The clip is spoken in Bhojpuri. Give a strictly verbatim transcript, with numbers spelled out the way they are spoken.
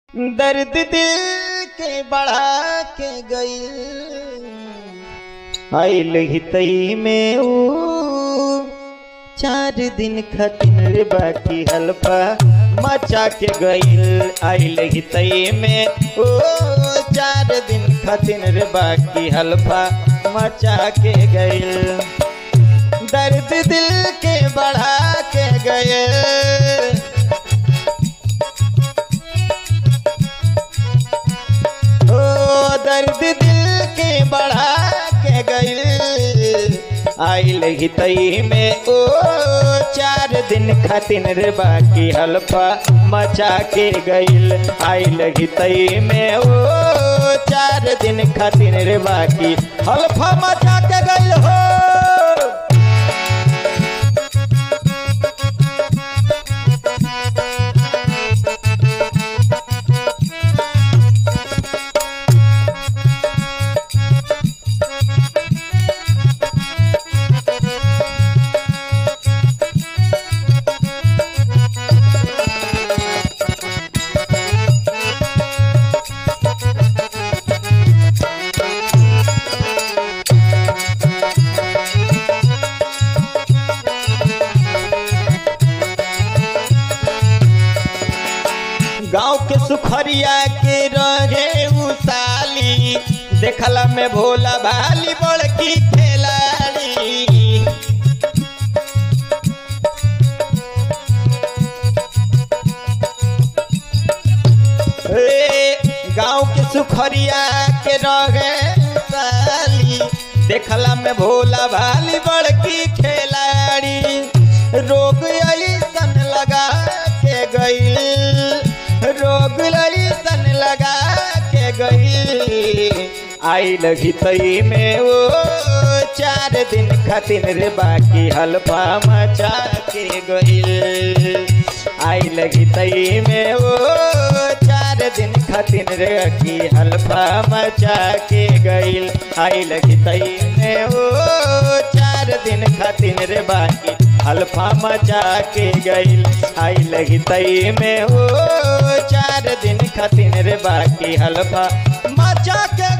दर्द दिल के बढ़ा के गई आइल हितई में ऊ चार दिन खतिर बाकी हल्फा मचा के गईल। आइल हितई में ओ चार दिन खतिर बाकी हल्फा मचा के गईल। दर्द दिल के बढ़ा के गए दर्द दिल के बढ़ा के गईल। आइल हितई में ओ चार दिन खातिर बाकी हल्फा मचा के गईल। आइल हितई में ओ चार दिन खातिर बाकी हल्फा मचा के गईल हो। गाँव के सुखरिया के रहे उसाली देखला में भोला भाली बड़की खिलाड़ी। गाँव के सुखरिया के रहे उसाली देखला में भोला भाली बड़की खिलाड़ी। रोग ऐसन लगा के गई रोग लईसन लगा के गई। आइल हितई में वो चार दिन खातिर बाकी हल्फा मचा के गईल। आइल हितई में वो चार दिन खातिर की हल्फा मचा के गईल। आइल हितई में वो चार दिन खातिर बाकी हल्फा मचा के गईल। आइल हितई में वो चार दिन खातिर बाकी हल्फा मचा के